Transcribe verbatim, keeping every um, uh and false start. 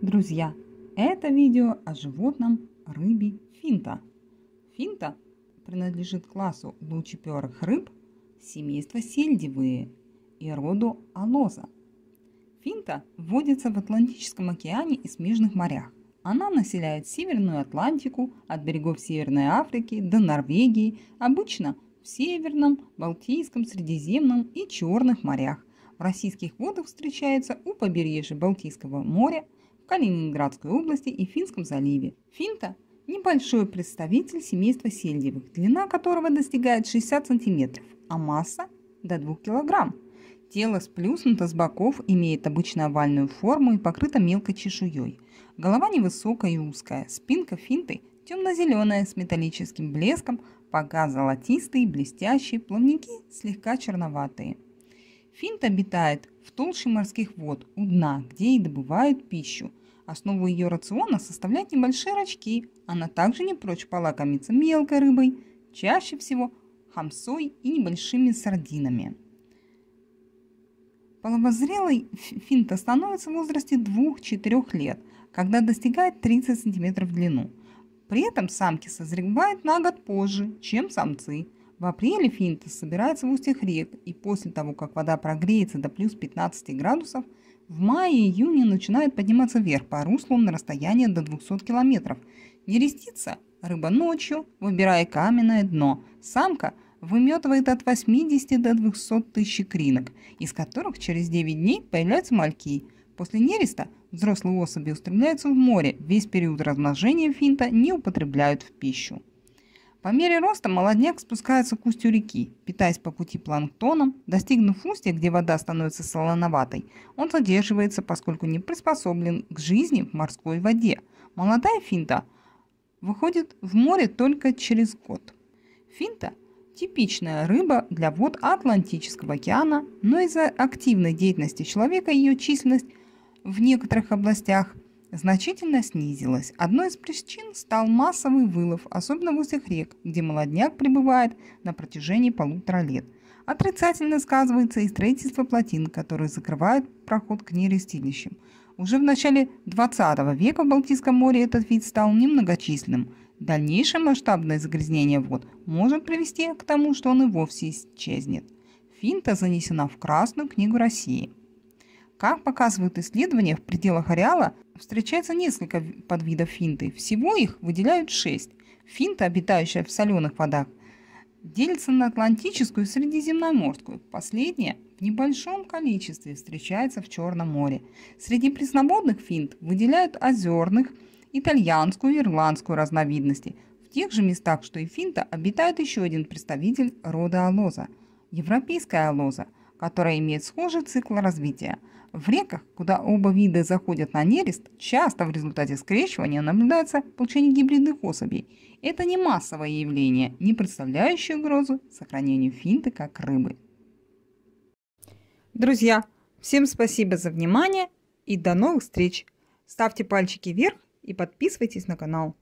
Друзья, это видео о животном рыбе финта. Финта принадлежит к классу лучеперых рыб семейства сельдевые и роду алоза. Финта водится в Атлантическом океане и смежных морях. Она населяет Северную Атлантику от берегов Северной Африки до Норвегии, обычно в Северном, Балтийском, Средиземном и Черных морях. В российских водах встречается у побережья Балтийского моря, в Калининградской области и Финском заливе. Финта – небольшой представитель семейства сельдевых, длина которого достигает шестьдесят сантиметров, а масса – до двух килограмм. Тело сплюснуто с боков, имеет обычно овальную форму и покрыто мелкой чешуей. Голова невысокая и узкая, спинка финты темно-зеленая с металлическим блеском, бока золотистые, блестящие, плавники слегка черноватые. Финта обитает в толще морских вод, у дна, где и добывают пищу. Основу ее рациона составляют небольшие рачки. Она также не прочь полакомиться мелкой рыбой, чаще всего хамсой и небольшими сардинами. Половозрелой финта становится в возрасте двух-четырёх лет, когда достигает тридцать сантиметров в длину. При этом самки созревают на год позже, чем самцы. В апреле финта собирается в устьях рек, и после того, как вода прогреется до плюс пятнадцати градусов, в мае-июне начинает подниматься вверх по руслу на расстояние до двухсот километров. Нерестится рыба ночью, выбирая каменное дно. Самка выметывает от восьмидесяти до двухсот тысяч икринок, из которых через девять дней появляются мальки. После нереста взрослые особи устремляются в море. Весь период размножения финта не употребляют в пищу. По мере роста молодняк спускается к устью реки, питаясь по пути планктоном. Достигнув устья, где вода становится солоноватой, он задерживается, поскольку не приспособлен к жизни в морской воде. Молодая финта выходит в море только через год. Финта – типичная рыба для вод Атлантического океана, но из-за активной деятельности человека ее численность в некоторых областях значительно снизилась. Одной из причин стал массовый вылов, особенно в устьях рек, где молодняк пребывает на протяжении полутора лет. Отрицательно сказывается и строительство плотин, которые закрывают проход к нерестилищам. Уже в начале двадцатого века в Балтийском море этот вид стал немногочисленным. Дальнейшее масштабное загрязнение вод может привести к тому, что он и вовсе исчезнет. Финта занесена в Красную книгу России. Как показывают исследования, в пределах ареала встречается несколько подвидов финты. Всего их выделяют шесть. Финта, обитающая в соленых водах, делится на атлантическую и средиземноморскую. Последняя в небольшом количестве встречается в Черном море. Среди пресноводных финт выделяют озерных, итальянскую и ирландскую разновидности. В тех же местах, что и финта, обитает еще один представитель рода алоза – европейская алоза, которая имеет схожий цикл развития. В реках, куда оба вида заходят на нерест, часто в результате скрещивания наблюдается получение гибридных особей. Это не массовое явление, не представляющее угрозу сохранению финты как рыбы. Друзья, всем спасибо за внимание и до новых встреч. Ставьте пальчики вверх и подписывайтесь на канал.